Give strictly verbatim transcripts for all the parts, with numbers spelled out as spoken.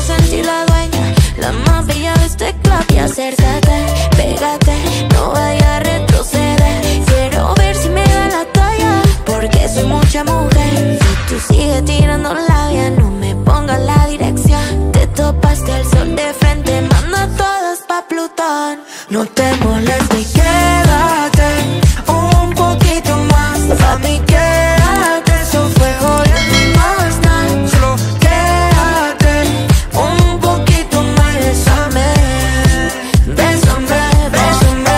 sentir la dueña, la más bella de este club. Y acércate, pégate, no vaya a retroceder. Quiero ver si me da la talla, porque soy mucha mujer. Si tú sigues tirando labia, no me pongas la dirección. Te topaste al sol de frente, manda todas pa' Plutón. No te molestes y quédate un poquito más. Pa' mí quédate, eso fue jodiendo y más nada. Solo quédate un poquito más. Bésame, bésame, bésame.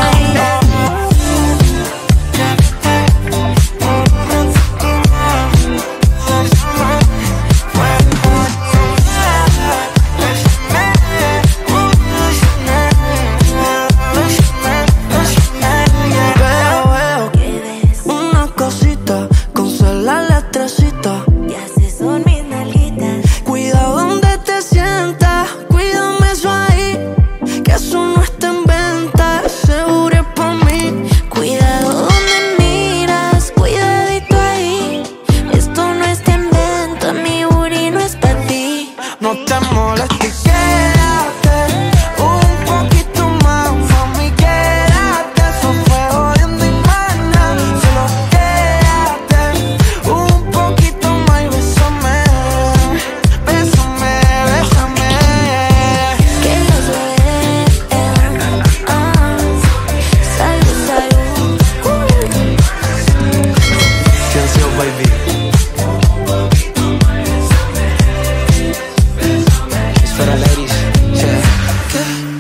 Veo, veo una cosita con solo la letrecita. Y así son mis nalguitas. Cuidado donde te sientas, cuídame eso ahí, que eso no está en venta, seguro es pa' mí. Cuidado donde miras, cuidadito ahí, esto no está en venta, mi booty no es pa' ti. No te molestes, quédate un poquito más. Mami, quédate, eso fue jodiendo y más nada. Solo quédate un poquito más y bésame, bésame, bésame. Que yo soy ah, salud, salud. Canción, baby. It's for the ladies. Yeah.